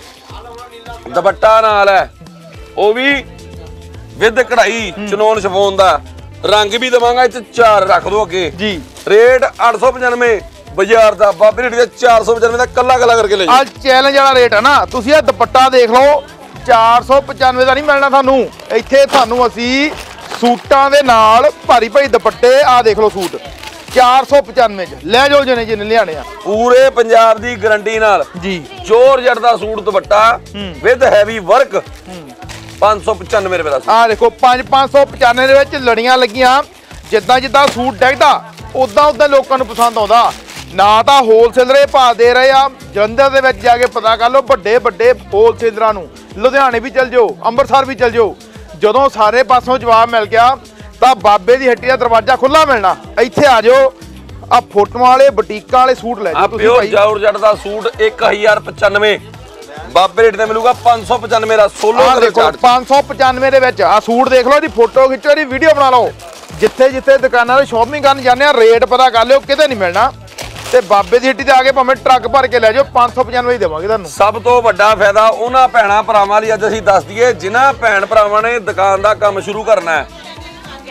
ਦੁਪੱਟਾ ਨਾਲ ਹੈ, ਉਹ ਵੀ ਵਿਦ ਕਢਾਈ, ਚਨੋਨ ਸ਼ਫੋਨ ਦਾ, ਰੰਗ ਵੀ ਦਵਾਂਗਾ ਇੱਥੇ ਚਾਰ ਰੱਖ ਦੋ ਅੱਗੇ ਜੀ। ਰੇਟ ਅੱਠ ਸੌ ਪਚਾਨਵੇਂ, ਬਾਜ਼ਾਰ ਦਾ ਬਾਬੇ ਢੇਡੀ ਦਾ ਚਾਰ ਸੌ ਪਚਾਨਵੇਂ ਦਾ ਕੱਲਾ ਕੱਲਾ ਕਰਕੇ ਲੈ ਜਾਓ। ਆ ਚੈਲੰਜ ਵਾਲਾ ਰੇਟ ਹੈ ਨਾ। ਤੁਸੀਂ ਇਹ ਦੁਪੱਟਾ ਦੇਖ ਲਓ, ਚਾਰ ਸੌ ਪਚਾਨਵੇਂ ਦਾ ਨਹੀਂ ਮਿਲਣਾ ਤੁਹਾਨੂੰ ਇੱਥੇ। ਤੁਹਾਨੂੰ ਅਸੀਂ ਸੂਟਾਂ ਦੇ ਨਾਲ ਭਾਰੀ ਭਾਰੀ ਦੁਪੱਟੇ, ਆ ਦੇਖ ਲਓ ਸੂਟ ਚਾਰ ਸੌ ਪਚਾਨਵੇਂ ਚ ਲੈ ਜਾਓ ਜਿਹਨੇ ਜਿਹਨੇ ਲਿਆਣੇ ਆ। ਪੂਰੇ ਪੰਜਾਬ ਦੀ ਗਾਰੰਟੀ ਨਾਲ ਜੀ। ਜੋਰ ਜੱਟ ਦਾ ਸੂਟ ਦੁਪੱਟਾ ਵਿਦ ਹੈਵੀ ਵਰਕ, ਪੰਜ ਸੌ ਪਚਾਨਵੇਂ ਰੁਪਏ ਦਾ। ਆ ਦੇਖੋ ਪੰਜ ਪੰਜ ਸੌ ਪਚਾਨਵੇਂ ਦੇ ਵਿੱਚ ਲੜੀਆਂ ਲੱਗੀਆਂ। ਜਿੱਦਾਂ ਜਿੱਦਾਂ ਸੂਟ ਡਿੱਗਦਾ ਉਦਾਂ ਉਦਾਂ ਲੋਕਾਂ ਨੂੰ ਪਸੰਦ ਆਉਂਦਾ। ਨਾ ਤਾਂ ਹੋਲਸੇਲਰ ਭਾਅ ਦੇ ਰਹੇ ਆ, ਜਲੰਧਰ ਦੇ ਵਿੱਚ ਜਾ ਕੇ ਪਤਾ ਕਰ ਲਓ ਵੱਡੇ ਵੱਡੇ ਹੋਲਸੇਲਰਾਂ ਨੂੰ, ਲੁਧਿਆਣੇ ਵੀ ਚਲ ਜਾਓ, ਅੰਮ੍ਰਿਤਸਰ ਵੀ ਚਲ ਜਾਓ। ਜਦੋਂ ਸਾਰੇ ਪਾਸੋਂ ਜਵਾਬ ਮਿਲ ਗਿਆ ਤਾਂ ਬਾਬੇ ਦੀ ਹੱਟੀ ਦਾ ਦਰਵਾਜ਼ਾ ਖੁੱਲਾ ਮਿਲਣਾ। ਇੱਥੇ ਆ ਜਾਓ, ਆ ਫੋਟੋਆਂ ਵਾਲੇ ਬੁਟੀਕਾਂ ਵਾਲੇ ਸੂਟ ਲੈ ਜਾਓ ਤੁਸੀਂ ਭਾਈ। ਜੋਰ ਜੱਟ ਦਾ ਸੂਟ ਇੱਕ ਹਜ਼ਾਰ ਪਚਾਨਵੇਂ, ਬਾਬੇ ਰੇਟ ਤੇ ਮਿਲੂਗਾ ਪੰਜ ਸੌ ਪਚਾਨਵੇਂ ਦਾ ਸੋਲੋ ਦੇਖੋ ਪੰਜ ਸੌ ਪਚਾਨਵੇਂ ਦੇ ਵਿੱਚ। ਆ ਸੂਟ ਦੇਖ ਲਓ, ਇਹਦੀ ਫੋਟੋ ਖਿੱਚੋ, ਇਹਦੀ ਵੀਡੀਓ ਬਣਾ ਲਓ। ਜਿੱਥੇ ਜਿੱਥੇ ਦੁਕਾਨਾਂ ਤੇ ਸ਼ਾਪਿੰਗ ਕਰਨ ਜਾਂਦੇ ਆ ਰੇਟ ਪਤਾ ਕਰ ਲਿਓ, ਕਿਤੇ ਨਹੀਂ ਮਿਲਣਾ। ਤੇ ਬਾਬੇ ਦੀ ਹੱਟੀ ਤੇ ਆ ਕੇ ਭਾਵੇਂ ਟਰੱਕ ਭਰ ਕੇ ਲੈ ਜਾਓ, ਪੰਜ ਸੌ ਪਚਾਨਵੇਂ ਹੀ ਦੇਵਾਂਗੇ ਤੁਹਾਨੂੰ। ਸਭ ਤੋਂ ਵੱਡਾ ਫਾਇਦਾ ਉਹਨਾਂ ਭੈਣਾ ਭਰਾਵਾਂ ਲਈ ਅੱਜ ਅਸੀਂ ਦੱਸ ਦਈਏ, ਜਿਨ੍ਹਾਂ ਭੈਣ ਭਰਾਵਾਂ ਨੇ ਦੁਕਾਨ ਦਾ ਕੰਮ ਸ਼ੁਰੂ ਕਰਨਾ ਹੈ।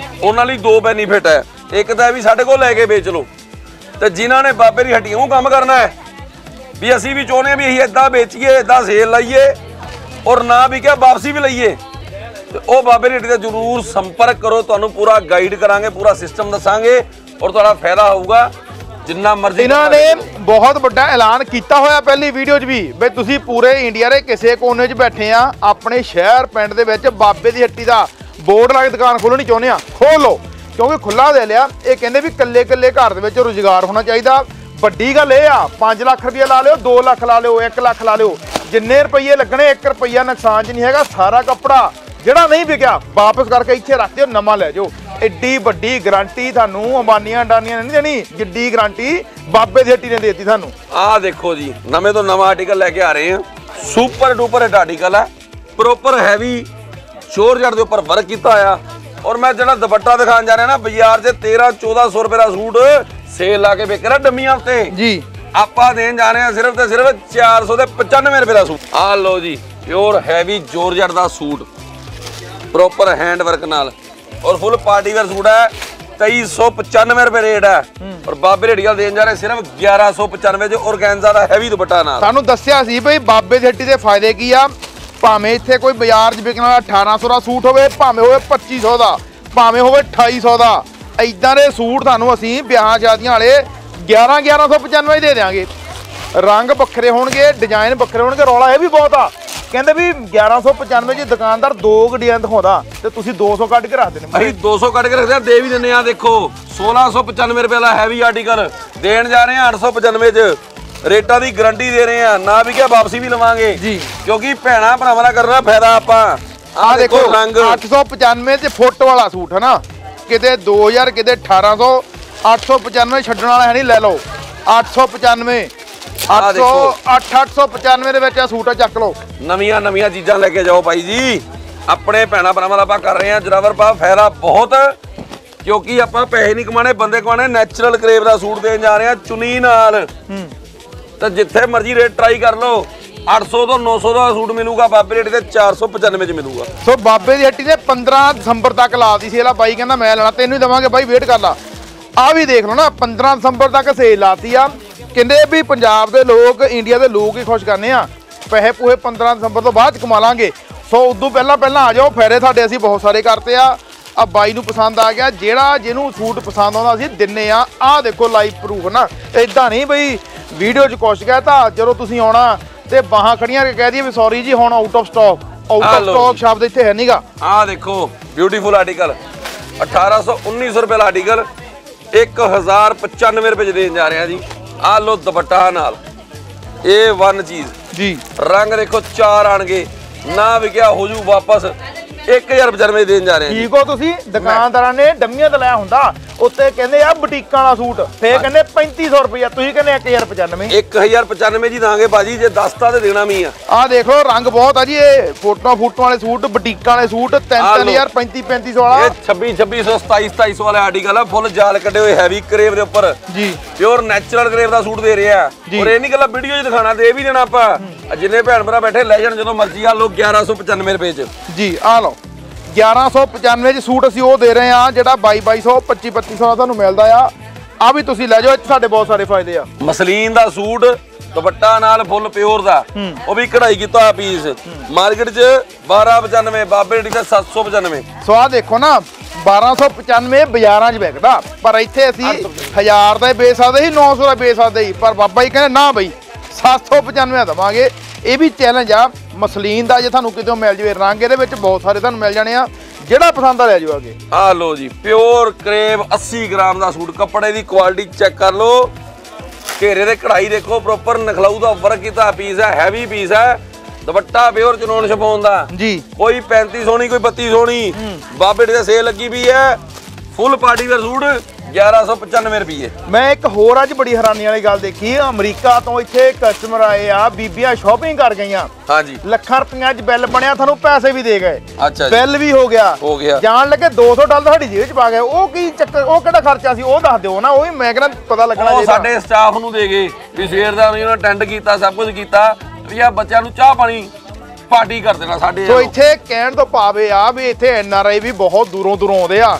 ਉਹਨਾਂ ਲਈ ਦੋ ਬੈਨੀਫਿਟ ਹੈ। ਇੱਕ ਤਾਂ ਵੀ ਸਾਡੇ ਕੋਲ ਲੈ ਕੇ ਵੇਚ ਲਓ, ਤੇ ਜਿਨ੍ਹਾਂ ਨੇ ਬਾਬੇ ਦੀ ਹੱਟੀਆਂ ਉਹ ਕੰਮ ਕਰਨਾ ਹੈ ਵੀ ਅਸੀਂ ਵੀ ਚਾਹੁੰਦੇ ਵੀ ਅਸੀਂ ਇਦਾਂ ਵੇਚੀਏ, ਇਦਾਂ ਸੇਲ ਲਾਈਏ ਔਰ ਨਾ ਵੀ ਕਿਹਾ ਵਾਪਸੀ ਵੀ ਲਈਏ, ਤੇ ਉਹ ਬਾਬੇ ਦੀ ਹੱਟੀ ਦਾ ਜ਼ਰੂਰ ਸੰਪਰਕ ਕਰੋ। ਤੁਹਾਨੂੰ ਪੂਰਾ ਗਾਈਡ ਕਰਾਂਗੇ, ਪੂਰਾ ਸਿਸਟਮ ਦੱਸਾਂਗੇ ਔਰ ਤੁਹਾਡਾ ਫਾਇਦਾ ਹੋਊਗਾ ਜਿੰਨਾ ਮਰਜ਼ੀ। ਇਹਨਾਂ ਨੇ ਬਹੁਤ ਵੱਡਾ ਐਲਾਨ ਕੀਤਾ ਹੋਇਆ ਪਹਿਲੀ ਵੀਡੀਓ 'ਚ ਵੀ ਬਈ ਤੁਸੀਂ ਪੂਰੇ ਇੰਡੀਆ ਦੇ ਕਿਸੇ ਕੋਨੇ 'ਚ ਬੈਠੇ ਆ, ਆਪਣੇ ਸ਼ਹਿਰ ਪਿੰਡ ਦੇ ਵਿੱਚ ਬਾਬੇ ਦੀ ਹੱਟੀ ਦਾ ਬੋਰਡ ਲਾ ਕੇ ਦੁਕਾਨ ਖੋਲਣੀ ਚਾਹੁੰਦੇ ਆ, ਖੋਲ ਲਓ, ਕਿਉਂਕਿ ਖੁੱਲਾ ਦੇ ਲਿਆ। ਇਹ ਕਹਿੰਦੇ ਵੀ ਕੱਲੇ ਕੱਲੇ ਘਰ ਦੇ ਵਿੱਚ ਰੁਜ਼ਗਾਰ ਹੋਣਾ ਚਾਹੀਦਾ। ਵੱਡੀ ਗੱਲ ਇਹ ਆ, ਪੰਜ ਲੱਖ ਰੁਪਏ ਲਾ ਲਿਓ, ਦੋ ਲੱਖ ਲਾ ਲਿਓ, ਇੱਕ ਲੱਖ ਲਾ ਲਿਓ, ਜਿੰਨੇ ਰੁਪਈਏ ਲੱਗਣੇ ਇੱਕ ਰੁਪਈਆ ਨੁਕਸਾਨ 'ਚ ਨਹੀਂ ਹੈਗਾ। ਸਾਰਾ ਕੱਪੜਾ ਜਿਹੜਾ ਨਹੀਂ ਵਿਕਿਆ ਵਾਪਸ ਕਰਕੇ ਇੱਥੇ ਰੱਖ ਦਿਓ, ਨਵਾਂ ਲੈ ਜਾਓ। ਐਡੀ ਵੱਡੀ ਗਾਰੰਟੀ ਤੁਹਾਨੂੰ ਅੰਬਾਨੀਆਂ ਅੰਡਾਨੀਆਂ ਨੇ ਨਹੀਂ ਦੇਣੀ, ਜਿੱਡੀ ਗਾਰੰਟੀ ਬਾਬੇ ਦੀ ਹੱਟੀ ਨੇ ਦੇਤੀ ਤੁਹਾਨੂੰ। ਆਹ ਦੇਖੋ ਜੀ, ਨਵੇਂ ਤੋਂ ਨਵਾਂ ਆਰਟੀਕਲ ਲੈ ਕੇ ਆ ਰਹੇ ਹਾਂ। ਸੁਪਰ ਡੂਪਰ ਹਿੱਟ ਆਰਟੀਕਲ ਹੈ, ਪ੍ਰੋਪਰ ਹੈਵੀ ਸ਼ੋਰਜਟ ਦੇ ਉੱਪਰ ਵਰਕ ਕੀਤਾ ਹੋਇਆ। ਔਰ ਮੈਂ ਜਿਹੜਾ ਦੁਪੱਟਾ ਦਿਖਾਉਣ ਜਾ ਰਿਹਾ ਨਾ, ਬਾਜ਼ਾਰ 'ਚ ਤੇਰਾਂ ਚੌਦਾਂ ਸੌ ਰੁਪਏ ਦਾ ਸੂਟ ਸੇਲ ਲਾ ਕੇ ਵਿਕ ਰਿਹਾ ਡੰਮੀਆਂ ਉੱਤੇ ਜੀ, ਆਪਾਂ ਦੇਣ ਜਾ ਰਹੇ ਹਾਂ ਸਿਰਫ ਤੇ ਸਿਰਫ ਚਾਰ ਸੌ ਤੇ ਪਚਾਨਵੇਂ ਰੁਪਏ ਦਾ ਸੂਟ। ਆਹ ਲਓ ਜੀ, ਪਿਓਰ ਹੈਵੀ ਜੋਰਜਟ ਦਾ ਸੂਟ, ਪ੍ਰੋਪਰ ਹੈਂਡ ਵਰਕ ਨਾਲ ਔਰ ਫੁੱਲ ਪਾਰਟੀ ਵੇਅਰ ਸੂਟ ਹੈ। तेईस सौ पचानवे रुपए रेट है और बाबे रेडी देन जा रहे सिर्फ ग्यारह सौ पचानवे जो ऑर्गेन्जा दा हैवी दुपट्टा नाल। सानू दस्सिया सी भाई बाबे दी हट्टी दे फायदे की आ, भावें इत्थे कोई बाजार च विकण वाला अठारह सौ दा सूट होवे, भावें होवे पच्ची सौ दा, भावें होवे अठाई सौ दा, इदां दे सूट तुहानू असीं ब्याह शादियां वाले ग्यारह ग्यारह सौ पचानवे दे देंगे। रंग बखरे होणगे, डिजाइन बखरे होणगे, रौला ये भी बहुत आ। कहते भी ग्यारह सौ पचानवे जी दुकानदार दो डिजाइन दिखाता तो तुसीं दो सौ कट के रख देने, ਅਸੀਂ दो सौ कट के रखते हैं, दे भी देने आ। देखो सोलह सौ पचानवे रुपए वाला हैवी आर्टिकल देन जा रहे हैं आठ सौ पचानवे च, रेटा की गारंटी दे रहे हैं, ना भी क्या वापसी भी लवांगे जी, क्योंकि भैणा भरावां दा करना फायदा। आपां आ देखो रंग आठ सौ पचानवे च फुट वाला सूट है ना, किते दो हज़ार किते अठारह सौ, आठ सौ पचानवे छड्डण वाला है नहीं, ले लो आठ सौ पचानवे अठ सौ अठ अठ सौ पचानवे सूट चक लो। नवीं नवीं चीज़ां लेके जाओ भाई जी, अपने भैणा भरावां दा आपां कर रहे हैं जरावर पा फायदा बहुत, क्योंकि आपां पैसे नहीं कमाने, बंदे कमाने। नैचुरल करेब दा सूट देन जा रहे हैं चुनी नाल, तो जिथे मर्जी रेट ट्राई कर लो। आठ सौ तो नौ सौ का सूट मिलूगा, बाबे रेट से चार सौ पचानवे च मिलूगा। सो बाबे दी हट्टी से पंद्रह दिसंबर तक ला दी सेल, बाई कहना मैं लेना, तेनों ही देवांगे बाई, वेट कर ला। आ भी देख लो ना, पंद्रह दिसंबर तक सेल लाती आ। कहते भी पंजाब के लोग इंडिया के लोग ही खुश करने, पैसे पूहे पंद्रह दिसंबर तो बाद कमा लांगे। सो उदू पहला पहला आ जाओ, फायदे साडे असीं बहुत सारे करते आ। आ बाई नूं पसंद आ गया, जेड़ा जिन्हों सूट पसंद आउंदा असीं दिन्ने आ। आ देखो लाइव प्रूफ ना, इदां नहीं बई वीडियो च कुछ कहता जदों तुसीं आउणा ते बाहां खड़ियां कह दी भी सॉरी जी हुण out of stock, out of stock शब्द इत्थे है नहींगा। आ देखो ब्यूटीफुल आर्टिकल अठारह सौ उन्नीस सौ रुपए का आर्टिकल एक हज़ार पचानवे रुपए च देन जा रहे हैं जी। आ लो दुपट्टा नाल, ए वन चीज जी, रंग देखो चार आणगे, ना विकिया हो जू वापस एक हज़ार पचानवे देन जा रहे हैं। ठीक हो तुसीं दुकानदारां ने डम्मियां ते लाया हुंदा, उत्ते कहंदे आ बुटीकां वाला सूट, फिर कहंदे पैंती सौ रुपया, तुसीं कहंदे एक हज़ार पचानवे एक हज़ार पचानवे जी दांगे बाजी, जे दसता ते देना भी आ। आ देख लो रंग बहुत आ जी, ये फोटो फूटो वाले सूट, बुटीकां वाले सूट तीन तीन हज़ार पैंती पैंती सौ वाला, छब्बी छब्बी सौ सताई सताई सौ वाले आर्टिकल है, फुल जाल कटे हुए हैवी करेब दे ऊपर जी, प्योर नैचुरल करेब दा सूट दे रहे हैं। और ये नहीं गल्ला वीडियो च दिखाना, दे भी देना आपां, जिन्ने भैन भरा बैठे ले जाण जदों मर्जी। आ लो ग्यारह सौ पचानवे रुपए च जी, आ लो ग्यारह सौ पचानवे सूट असीं वो दे रहे हैं, जिहड़ा बाई बाई सौ पच्ची पच्ची सौ तुहानूं मिलदा आ। आ भी तुसीं लै जाओ, इत्थे साडे बहुत सारे फायदे आ। मसलीन दा सूट दुपट्टा नाल फुल प्योर दा, वो भी कढ़ाई कीता पीस, मार्केट च बारह पचानवे, बाबे रेडी ते सत्त सौ पचानवे। सो आ देखो ना बारह सौ पचानवे बाजारां च विकदा, पर इत्थे असीं हज़ार दा बेच सकदे सी, नौ सौ दा बेच सकदे सी, पर बाबा जी कहंदे ना बई सत्त सौ पचानवे देवांगे। ये भी चैलेंज आ मसलीन का, जे तुहानूं कितों मिल जाए रंग ये बहुत सारे तुहानूं मिल जाने आ, जिहड़ा पसंद आ लै जाओ अगे। आ लो जी प्योर करेब अस्सी ग्राम का सूट, कपड़े की क्वालिटी चेक कर लो, घेरे दे कढ़ाई देखो, प्रॉपर नखलाऊ का वर्क कीता पीस है, हैवी पीस है, दुपट्टा प्योर चनोन छपाउण दा जी, कोई पैंती सौ नहीं, कोई बत्ती सौ नहीं, बाबे दी सेल लगी भी है, फुल पार्टी वेयर सूट ग्यारह सौ पचानवे रुपये। मैं एक होर अज बड़ी हैरानी वाली गल देखी, अमरीका तो इत्थे कस्टमर आए आ, बीबियां शॉपिंग कर गई, हाँ जी, लखां रुपया च बिल बनया, थानू पैसे भी दे गए, अच्छा बिल भी हो गया हो गया, जान लगे दो सौ डॉलर साडी जेब च पा गए। ओ की चक्कर, ओ किहड़ा खर्चा सी, ओ दस दिओ ना, ओ भी मैं कहना पता लगना चाहिए। साडे स्टाफ नूं दे गए भी सवेर दा उन्होंने अटेंड कीता, सब कुछ कीता भी आ बच्चों नूं चाह पानी पार्टी कर देना साडे। सो इत्थे कहण तो पावे आ भी इत्थे एन आर आई भी बहुत दूरों दूरों आउंदे आ,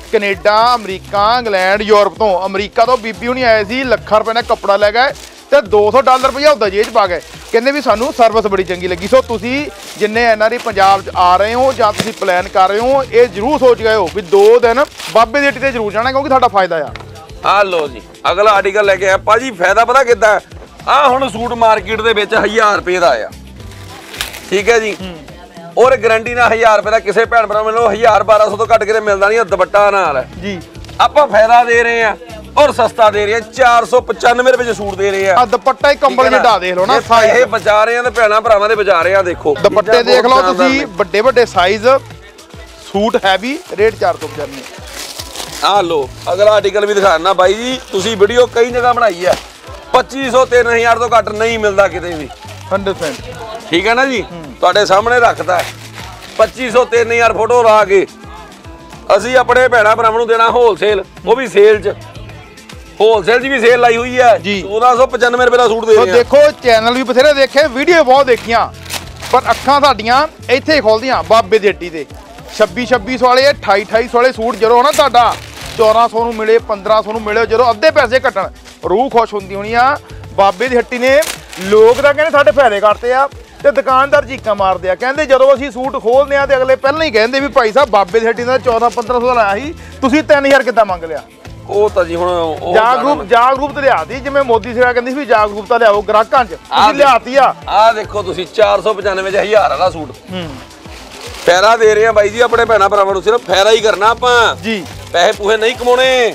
ਕੈਨੇਡਾ ਅਮਰੀਕਾ ਇੰਗਲੈਂਡ ਯੂਰਪ ਤੋਂ ਅਮਰੀਕਾ ਤੋਂ ਬੀਬੀ ਹੁਣੀ ਆਏ ਸੀ ਲੱਖਾਂ ਰੁਪਏ ਦਾ ਕੱਪੜਾ ਲੈ ਗਏ ਤੇ ਦੋ ਸੌ ਡਾਲਰ ਰੁਪਈਆ ਉਹਦਾ ਜੇਬ 'ਚ ਪਾ ਗਏ ਕਹਿੰਦੇ ਵੀ ਸਾਨੂੰ ਸਰਵਿਸ ਬੜੀ ਚੰਗੀ ਲੱਗੀ। ਸੋ ਤੁਸੀਂ ਜਿੰਨੇ ਐਨ ਆਰ ਆਈ ਪੰਜਾਬ 'ਚ ਆ ਰਹੇ ਹੋ ਜਾਂ ਤੁਸੀਂ ਪਲਾਨ ਕਰ ਰਹੇ ਹੋ ਇਹ ਜ਼ਰੂਰ ਸੋਚ ਗਏ ਹੋ ਵੀ ਦੋ ਦਿਨ ਬਾਬੇ ਦੀ ਹੱਟੀ ਤੇ ਜ਼ਰੂਰ ਜਾਣਾ ਕਿਉਂਕਿ ਤੁਹਾਡਾ ਫਾਇਦਾ ਆ। ਆ ਲੋ ਜੀ ਅਗਲਾ ਆਰਟੀਕਲ ਲੈ ਕੇ ਆਇਆ ਭਾਜੀ। ਫਾਇਦਾ ਪਤਾ ਕਿੱਦਾਂ ਆ ਹੁਣ ਸੂਟ ਮਾਰਕੀਟ ਦੇ ਵਿੱਚ ਹਜ਼ਾਰ ਰੁਪਏ ਦਾ ਆ ਠੀਕ ਹੈ ਜੀ ਔਰ ਗਾਰੰਟੀ ਨਾਲ ਹਜ਼ਾਰ ਰੁਪਏ ਦਾ ਕਿਸੇ ਭੈਣ ਭਰਾ ਮੈਨੂੰ ਹਜ਼ਾਰ ਬਾਰਾਂ ਸੌ ਤੋਂ ਘੱਟ ਕੇ ਮਿਲਦਾ ਨਹੀਂ ਦੁਪੱਟਾ ਨਾਲ ਜੀ ਆਪਾਂ ਫਾਇਦਾ ਦੇ ਰਹੇ ਆ ਔਰ ਸਸਤਾ ਦੇ ਰਹੇ ਆ ਚਾਰ ਸੌ ਪਚਾਨਵੇਂ ਰੁਪਏ ਚ ਸੂਟ ਦੇ ਰਹੇ ਆ। ਆ ਦੁਪੱਟਾ ਹੀ ਕੰਬਲ ਜਿਹਾ ਦੇਖ ਲਓ ਨਾ ਸਾਈਜ਼ ਇਹ ਬਚਾ ਰਹੇ ਆ ਤੇ ਭੈਣਾ ਭਰਾਵਾਂ ਦੇ ਬਚਾ ਰਹੇ ਆ। ਦੇਖੋ ਦੁਪੱਟੇ ਦੇਖ ਲਓ ਤੁਸੀਂ ਵੱਡੇ ਵੱਡੇ ਸਾਈਜ਼ ਸੂਟ ਹੈਵੀ ਰੇਟ ਚਾਰ ਸੌ ਪਚਾਨਵੇਂ। ਆ ਲੋ ਅਗਲਾ ਆਰਟੀਕਲ ਵੀ ਦਿਖਾਣਾ ਬਾਈ ਜੀ ਤੁਸੀਂ ਵੀਡੀਓ ਕਈ ਜਗ੍ਹਾ ਬਣਾਈ ਆ ਪੱਚੀ ਸੌ ਤਿੰਨ ਹਜ਼ਾਰ ਤੋਂ ਘੱਟ ਨਹੀਂ ਮਿਲਦਾ ਕਿਤੇ ਵੀ ਹੰਡਰਡ ਪਰਸੈਂਟ ਠੀਕ ਹੈ ਨਾ ਜੀ ਤੁਹਾਡੇ ਸਾਹਮਣੇ ਰੱਖਦਾ ਪੱਚੀ ਸੌ ਤਿੰਨ ਹਜ਼ਾਰ ਫੋਟੋ ਲਾ ਕੇ ਅਸੀਂ ਆਪਣੇ ਭੈਣਾ ਭਰਾਵਾਂ ਨੂੰ ਦੇਣਾ ਹੋਲਸੇਲ ਉਹ ਵੀ ਸੇਲ 'ਚ ਹੋਲਸੇਲ 'ਚ ਵੀ ਸੇਲ ਲਾਈ ਹੋਈ ਹੈ ਚੌਦਾਂ ਸੌ ਪਚਾਨਵੇਂ ਰੁਪਏ ਦਾ ਸੂਟ ਦੇ ਰਹੇ ਆ। ਦੇਖੋ ਚੈਨਲ ਵੀ ਬਥੇਰੇ ਦੇਖੇ ਵੀਡੀਓ ਬਹੁਤ ਦੇਖੀਆਂ ਪਰ ਅੱਖਾਂ ਸਾਡੀਆਂ ਇੱਥੇ ਹੀ ਖੋਲਦੀਆਂ ਬਾਬੇ ਦੀ ਹੱਟੀ ਤੇ ਛੱਬੀ ਛੱਬੀ ਸੌ ਵਾਲੇ ਅਠਾਈ ਅਠਾਈ ਸੌ ਵਾਲੇ ਸੂਟ ਜਦੋਂ ਨਾ ਤੁਹਾਡਾ ਚੌਦਾਂ ਸੌ ਨੂੰ ਮਿਲੇ ਪੰਦਰਾਂ ਸੌ ਨੂੰ ਮਿਲੇ ਜਦੋਂ ਅੱਧੇ ਪੈਸੇ ਘਟਣ ਰੂਹ ਖੁਸ਼ ਹੁੰਦੀ ਹੋਣੀ ਆ। ਬਾਬੇ ਦੀ ਹੱਟੀ ਨੇ ਲੋਕ ਤਾਂ ਕਹਿੰਦੇ ਸਾਡੇ ਫਾਇਦੇ ਕਰਤੇ ਆ ਤੇ ਦੁਕਾਨਦਾਰ ਚੀਕਾਂ ਮਾਰਦੇ ਆ ਕਹਿੰਦੇ ਜਦੋਂ ਅਸੀਂ ਸੂਟ ਖੋਲਦੇ ਆ ਤੇ ਅਗਲੇ ਪਹਿਲਾਂ ਹੀ ਕਹਿੰਦੇ ਵੀ ਭਾਈ ਸਾਹਿਬ ਬਾਬੇ ਦੀ ਹੱਟੀ ਦਾ ਚੌਦਾਂ ਪੰਦਰਾਂ ਸੌ ਦਾ ਲਾਇਆ ਸੀ ਤੁਸੀਂ ਤਿੰਨ ਹਜ਼ਾਰ ਕਿੱਦਾਂ ਮੰਗ ਲਿਆ। ਉਹ ਤਾਂ ਜੀ ਹੁਣ ਜਾਗਰੂਕ ਜਾਗਰੂਕ ਤੇ ਲਿਆਤੀ ਜਿਵੇਂ ਮੋਦੀ ਸਰਕਾਰ ਕਹਿੰਦੀ ਸੀ ਜਾਗਰੂਕਤਾ ਲਿਆਓ ਗ੍ਰਾਹਕਾਂ 'ਚ ਤੁਸੀਂ ਲਿਆਤੀ ਆ। ਆਹ ਦੇਖੋ ਤੁਸੀਂ ਚਾਰ ਸੌ ਪਚਾਨਵੇਂ ਚ ਹਜ਼ਾਰ ਵਾਲਾ ਸੂਟ ਫਾਇਦਾ ਦੇ ਰਹੇ ਆ ਬਾਈ ਜੀ ਆਪਣੇ ਭੈਣਾ ਭਰਾਵਾਂ ਨੂੰ ਸਿਰਫ ਫਾਇਦਾ ਹੀ ਕਰਨਾ ਆਪਾਂ ਜੀ ਪੈਸੇ ਪੂਹੇ ਨਹੀਂ ਕਮਾਉਣੇ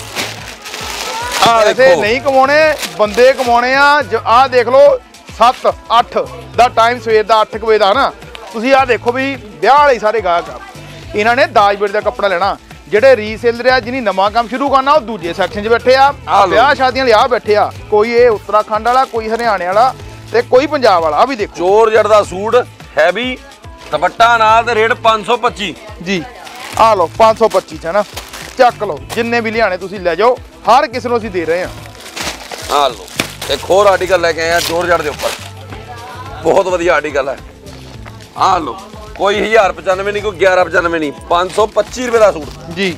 ਆ ਦੇਖੋ ਨਹੀਂ ਕਮਾਉਣੇ ਬੰਦੇ ਕਮਾਉਣੇ ਆ ਆਹ ਦੇਖ ਲਓ ਸੱਤ ਅੱਠ ਦਾ ਟਾਈਮ ਸਵੇਰ ਦਾ ਅੱਠ ਵਜੇ ਦਾ ਨਾ ਤੁਸੀਂ ਆਹ ਦੇਖੋ ਵੀ ਵਿਆਹ ਵਾਲੇ ਸਾਰੇ ਗਾਹਕ ਆ ਇਹਨਾਂ ਨੇ ਦਾਜ ਬੇੜੇ ਦਾ ਕੱਪੜਾ ਲੈਣਾ ਜਿਹੜੇ ਰੀਸੇਲਰ ਆ ਜਿਹਨੀ ਨਵਾਂ ਕੰਮ ਸ਼ੁਰੂ ਕਰਨਾ ਉਹ ਦੂਜੇ ਸੈਕਸ਼ਨ 'ਚ ਬੈਠੇ ਆ ਵਿਆਹ ਸ਼ਾਦੀਆਂ ਲਈ ਆ ਬੈਠੇ ਆ ਕੋਈ ਇਹ ਉੱਤਰਾਖੰਡ ਵਾਲਾ ਕੋਈ ਹਰਿਆਣੇ ਵਾਲਾ ਤੇ ਕੋਈ ਪੰਜਾਬ ਵਾਲਾ ਆ ਵੀ ਦੇਖੋ ਜੋਰਜੱਟ ਦਾ ਸੂਟ ਹੈਵੀ ਦੁਪੱਟਾ ਨਾਲ ਤੇ ਰੇਟ ਪੰਜ ਸੌ ਪੱਚੀ ਜੀ ਆ ਲਓ ਪੰਜ ਸੌ ਪੱਚੀ ਚ ਨਾ ਚੱਕ ਲਓ ਜਿੰਨੇ ਵੀ ਲਿਆਣੇ ਤੁਸੀਂ ਲੈ ਜਾਓ ਹਰ ਕਿਸੇ ਨੂੰ ਅਸੀਂ ਦੇ ਰਹੇ ਹਾਂ। ਆ ਲਓ ਇੱਕ ਹੋਰ ਆਰਟੀਕਲ ਲੈ ਕੇ ਆਏ ਆ ਜੋਰਜੱਟ ਦੇ ਉੱਪਰ ਬਹੁਤ ਵਧੀਆ ਆਰਟੀਕਲ ਹੈ। ਆ ਲਓ ਕੋਈ ਹਜ਼ਾਰ ਪਚਾਨਵੇਂ ਨਹੀਂ ਕੋਈ ਗਿਆਰਾਂ ਪਚਾਨਵੇਂ ਨਹੀਂ ਪੰਜ ਸੌ ਪੱਚੀ ਰੁਪਏ ਦਾ ਸੂਟ ਜੀ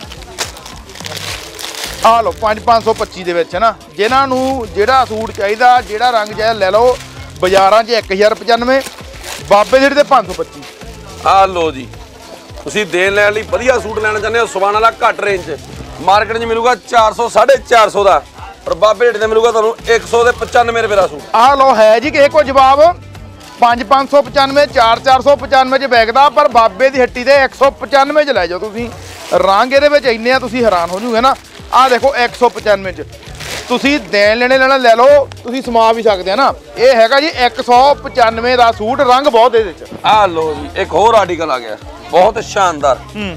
ਆ ਲਓ ਪੰਜ ਪੰਜ ਸੌ ਪੱਚੀ ਦੇ ਵਿੱਚ ਨਾ ਜਿਨ੍ਹਾਂ ਨੂੰ ਜਿਹੜਾ ਸੂਟ ਚਾਹੀਦਾ ਜਿਹੜਾ ਰੰਗ ਚਾਹੀਦਾ ਲੈ ਲਓ ਬਾਜ਼ਾਰਾਂ 'ਚ ਇੱਕ ਹਜ਼ਾਰ ਪਚਾਨਵੇਂ ਬਾਬੇ ਜਿਹੜੇ ਤੇ ਪੰਜ ਸੌ ਪੱਚੀ। ਆ ਲਓ ਜੀ ਤੁਸੀਂ ਦੇਣ ਲੈਣ ਲਈ ਵਧੀਆ ਸੂਟ ਲੈਣਾ ਚਾਹੁੰਦੇ ਹੋ ਸਵਾਨ ਵਾਲਾ ਘੱਟ ਰੇਂਜ 'ਚ ਮਾਰਕੀਟ 'ਚ ਮਿਲੂਗਾ ਚਾਰ ਸੌ ਸਾਢੇ ਚਾਰ ਸੌ ਦਾ ਪਰ ਬਾਬੇ ਜਿਹੜੇ ਤੇ ਮਿਲੂਗਾ ਤੁਹਾਨੂੰ ਇੱਕ ਸੌ ਦੇ ਪਚਾਨਵੇਂ ਰੁਪਏ ਦਾ ਸੂਟ। ਆ ਲਓ ਹੈ ਜੀ ਕਿਸੇ ਕੋਲ ਜਵਾਬ ਪੰਜ ਪੰਜ ਸੌ ਪਚਾਨਵੇਂ ਚਾਰ ਚਾਰ ਸੌ ਪਚਾਨਵੇਂ 'ਚ ਵਿਕਦਾ ਪਰ ਬਾਬੇ ਦੀ ਹੱਟੀ ਤੇ ਇੱਕ ਸੌ ਪਚਾਨਵੇਂ 'ਚ ਲੈ ਜਾਓ ਤੁਸੀਂ ਰੰਗ ਇਹਦੇ ਵਿੱਚ ਇੰਨੇ ਆ ਤੁਸੀਂ ਹੈਰਾਨ ਹੋ ਜੂਗੇ ਨਾ। ਆਹ ਦੇਖੋ ਇੱਕ ਸੌ ਪਚਾਨਵੇਂ 'ਚ ਤੁਸੀਂ ਦੇਣ ਲੈਣੇ ਲੈਣਾ ਲੈ ਲਓ ਤੁਸੀਂ ਸਮਾ ਵੀ ਸਕਦੇ ਆ ਨਾ ਇਹ ਹੈਗਾ ਜੀ ਇੱਕ ਸੌ ਪਚਾਨਵੇਂ ਦਾ ਸੂਟ ਰੰਗ ਬਹੁਤ ਇਹਦੇ 'ਚ। ਆ ਲਓ ਜੀ ਇੱਕ ਹੋਰ ਆਰਟੀਕਲ ਆ ਗਿਆ ਬਹੁਤ ਸ਼ਾਨਦਾਰ ਹੂੰ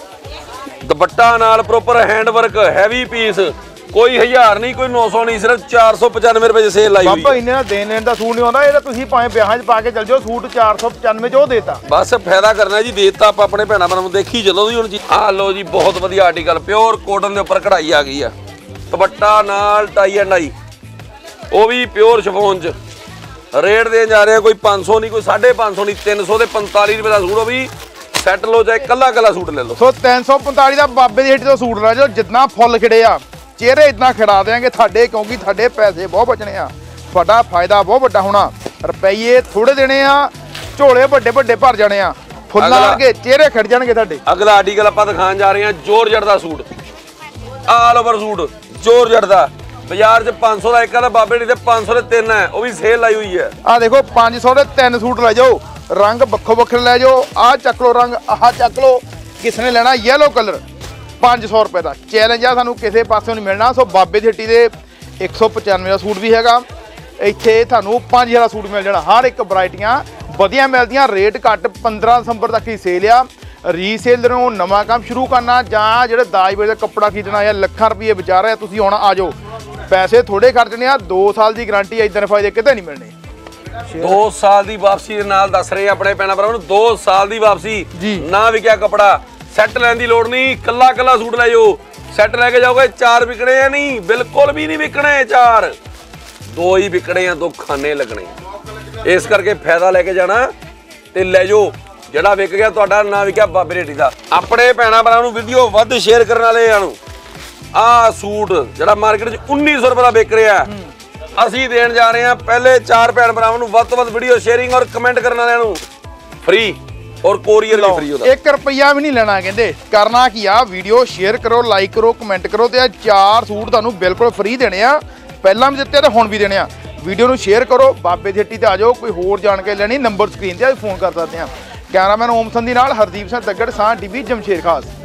ਦੁਪੱਟਾ ਨਾਲ proper hand work heavy piece ਕੋਈ ਹਜ਼ਾਰ ਨਹੀਂ ਕੋਈ ਨੌ ਸੌ ਨਹੀਂ ਸਿਰਫ ਚਾਰ ਸੌ ਪਚਾਨਵੇਂ ਰੁਪਏ 'ਚ ਸੇਲ ਲਾਈ ਹੋਈ ਬਾਬਾ ਇੰਨੇ ਦਾ ਦੇਣ ਲੈਣ ਦਾ ਸੂਟ ਨਹੀਂ ਆਉਂਦਾ ਇਹ ਤਾਂ ਤੁਸੀਂ ਭਾਵੇਂ ਵਿਆਹਾਂ 'ਚ ਪਾ ਕੇ ਚੱਲ ਜਾਓ ਸੂਟ ਚਾਰ ਸੌ ਪਚਾਨਵੇਂ 'ਚ ਉਹ ਦੇਤਾ ਬਸ ਫਾਇਦਾ ਕਰਨਾ ਜੀ ਦੇਤਾ ਆਪਾਂ ਆਪਣੇ ਭੈਣਾਂ ਭਰਾਵਾਂ ਨੂੰ ਦੇਖੀ ਚੱਲੋ ਜੀ ਹੁਣ ਜੀ। ਆ ਲਓ ਜੀ ਬਹੁਤ ਵਧੀਆ ਆਰਟੀਕਲ ਪਿਓਰ ਕੋਟਨ ਦੇ ਉੱਪਰ ਕਢਾਈ ਆ ਗਈ ਆ ਦੁਪੱਟਾ ਨਾਲ ਟਾਈ ਐਂਡ ਆਈ ਉਹ ਵੀ ਪਿਓਰ ਸ਼ਿਫੋਨ 'ਚ ਰੇਟ ਦੇਣ ਜਾ ਰਹੇ ਕੋਈ ਪੰਜ ਸੌ ਨਹੀਂ ਕੋਈ ਸਾਢੇ ਪੰਜ ਸੌ ਨਹੀਂ ਤਿੰਨ ਸੌ ਤੇ ਪੰਤਾਲੀ ਰੁਪਏ ਦਾ ਸੂਟ ਉਹ ਵੀ ਸੈੱਟ ਲਓ ਚਾਹੇ ਕੱਲਾ ਕੱਲਾ ਸੂਟ ਲੈ ਲਓ। ਸੋ ਤਿੰਨ ਸੌ ਪੰਤਾਲੀ ਦਾ ਬਾਬੇ ਦੀ ਹੱਟੀ ਤੋਂ ਸੂਟ ਲੈ ਜਾਓ ਜਿੰਨਾ ਫੁੱਲ ਖਿੜੇ ਆ ਚਿਹਰੇ ਇਦਾਂ ਖਿਡਾ ਦੇਾਂਗੇ ਤੁਹਾਡੇ ਕਿਉਂਕਿ ਤੁਹਾਡੇ ਪੈਸੇ ਬਹੁਤ ਬਚਣੇ ਆ ਤੁਹਾਡਾ ਫਾਇਦਾ ਬਹੁਤ ਵੱਡਾ ਹੋਣਾ ਰੁਪਈਏ ਥੋੜੇ ਦੇਣੇ ਆ ਝੋਲੇ ਵੱਡੇ ਵੱਡੇ ਭਰ ਜਾਣੇ ਆ ਫੁੱਲਾਂ ਵਰਗੇ ਚਿਹਰੇ ਖਿੜ ਜਾਣਗੇ ਤੁਹਾਡੇ। ਅਗਲਾ ਆਰਟੀਕਲ ਆਪਾਂ ਦਿਖਾਉਣ ਜਾ ਰਹੇ ਹਾਂ ਜੋਰਜੱਟ ਦਾ suit all over suit georgette ਦਾ ਬਾਜ਼ਾਰ 'ਚ ਪੰਜ ਸੌ ਦਾ ਇੱਕ ਆ ਬਾਬੇ ਦੀ ਤੇ ਪੰਜ ਸੌ ਦੇ ਤਿੰਨ ਹੈ ਉਹ ਵੀ ਸੇਲ ਲਾਈ ਹੋਈ ਹੈ। ਆ ਦੇਖੋ ਪੰਜ ਸੌ ਦੇ ਤਿੰਨ ਸੂਟ ਲੈ ਜਾਓ ਰੰਗ ਵੱਖੋ ਵੱਖਰੇ ਲੈ ਜਾਓ ਆਹ ਚੱਕ ਲਓ ਰੰਗ ਆਹ ਚੱਕ ਲਓ ਕਿਸ ਨੇ ਲੈਣਾ ਯੈਲੋ ਕਲਰ ਪੰਜ ਸੌ ਰੁਪਏ ਦਾ ਚੈਲੰਜ ਆ ਸਾਨੂੰ ਕਿਸੇ ਪਾਸੇ ਨਹੀਂ ਮਿਲਣਾ। ਸੋ ਬਾਬੇ ਦੀ ਹੱਟੀ ਦੇ ਇੱਕ ਸੌ ਪਚਾਨਵੇਂ ਦਾ ਸੂਟ ਵੀ ਹੈਗਾ ਇੱਥੇ ਤੁਹਾਨੂੰ ਪੰਜ ਹਜ਼ਾਰ ਦਾ ਸੂਟ ਮਿਲ ਜਾਣਾ ਹਰ ਇੱਕ ਵੈਰਾਈਟੀਆਂ ਵਧੀਆ ਮਿਲਦੀਆਂ ਰੇਟ ਘੱਟ ਪੰਦਰਾਂ ਦਸੰਬਰ ਤੱਕ ਹੀ ਸੇਲ ਆ। ਰੀਸੇਲਰ ਨੂੰ ਨਵਾਂ ਕੰਮ ਸ਼ੁਰੂ ਕਰਨਾ ਜਾਂ ਜਿਹੜੇ ਦਾਜ ਵੇਚ ਦਾ ਕੱਪੜਾ ਖਰੀਦਣਾ ਜਾਂ ਲੱਖਾਂ ਰੁਪਏ ਵਿਚਾਰ ਰਿਹਾ ਤੁਸੀਂ ਹੁਣ ਆ ਜਾਓ ਪੈਸੇ ਥੋੜੇ ਖਰਚਣੇ ਆ ਦੋ ਸਾਲ ਦੀ ਗਾਰੰਟੀ ਆ ਇਦਾਂ ਫਾਇਦੇ ਕਿਤੇ ਨਹੀਂ ਮਿਲਣੇ। ਦੋ ਸਾਲ ਦੀ ਵਾਪਸੀ ਦੇ ਨਾਲ ਦੱਸ ਰਹੇ ਆਪਣੇ ਭੈਣਾਂ ਭਰਾਵਾਂ ਨੂੰ ਦੋ ਸਾਲ ਦੀ ਵਾਪਸੀ ਨਾ ਵਿਕਿਆ ਕੱਪੜਾ ਸੈੱਟ ਲੈਣ ਦੀ ਲੋੜ ਨਹੀਂ ਕੱਲਾ ਕੱਲਾ ਸੂਟ ਲੈ ਜਾਓ ਸੈੱਟ ਲੈ ਕੇ ਜਾਓਗੇ ਚਾਰ ਵਿਕਣੇ ਆ ਨਹੀਂ ਬਿਲਕੁਲ ਵੀ ਨਹੀਂ ਵਿਕਣੇ ਚਾਰ ਦੋ ਹੀ ਵਿਕਣੇ ਆ ਦੋ ਖਾਨੇ ਲੱਗਣੇ ਇਸ ਕਰਕੇ ਫਾਇਦਾ ਲੈ ਕੇ ਜਾਣਾ ਤੇ ਲੈ ਜਾਓ ਜਿਹੜਾ ਵਿਕ ਗਿਆ ਤੁਹਾਡਾ ਨਾ ਵਿਕਿਆ ਬਾਬੇ ਦੀ ਹੱਟੀ ਦਾ। ਆਪਣੇ ਭੈਣਾਂ ਭਰਾਵਾਂ ਨੂੰ ਵੀਡੀਓ ਵੱਧ ਸ਼ੇਅਰ ਕਰਨ ਵਾਲਿਆਂ ਨੂੰ ਆਹ ਸੂਟ ਜਿਹੜਾ ਮਾਰਕੀਟ 'ਚ ਉੱਨੀ ਸੌ ਰੁਪਏ ਦਾ ਵਿਕ ਰਿਹਾ ਅਸੀਂ ਦੇਣ ਜਾ ਰਹੇ ਹਾਂ ਪਹਿਲੇ ਚਾਰ ਭੈਣ ਭਰਾਵਾਂ ਨੂੰ ਵੱਧ ਤੋਂ ਵੱਧ ਵੀਡੀਓ ਸ਼ੇਅਰਿੰਗ ਔਰ ਕਮੈਂਟ ਕਰਨ ਵਾਲਿਆਂ ਨੂੰ ਫ੍ਰੀ ਔਰ ਕੋਰੀਅਰ ਵੀ ਫ੍ਰੀ ਉਹਦਾ। ਇੱਕ ਰੁਪਈਆ ਵੀ ਨਹੀਂ ਲੈਣਾ ਕਹਿੰਦੇ। ਕਰਨਾ ਕੀ ਆ, ਵੀਡੀਓ ਸ਼ੇਅਰ ਕਰੋ, ਲਾਈਕ ਕਰੋ, ਕਮੈਂਟ ਕਰੋ ਤੇ ਆ ਚਾਰ ਸੂਟ ਤੁਹਾਨੂੰ ਬਿਲਕੁਲ ਫ੍ਰੀ ਦੇਣੇ ਆ। ਪਹਿਲਾਂ ਵੀ ਦਿੱਤੇ ਤੇ ਹੁਣ ਵੀ ਦੇਣੇ ਆ। ਵੀਡੀਓ ਨੂੰ ਸ਼ੇਅਰ ਕਰੋ, ਬਾਬੇ ਦੀ ਹੱਟੀ ਤੇ ਆ ਜਾਓ। ਕੋਈ ਹੋਰ ਜਾਣਕਾਰੀ ਲੈਣੀ ਨੰਬਰ ਸਕਰੀਨ ਤੇ ਆ ਫੋਨ ਕਰ ਸਕਦੇ ਆ। ਕੈਮਰਾਮੈਨ ਓਮ ਸੰਧੀ ਨਾਲ ਹਰਦੀਪ ਸਿੰਘ ਦੱਗੜ ਸਾਹ ਟੀਵੀ ਜਮਸ਼ੇਰ ਖਾਸ।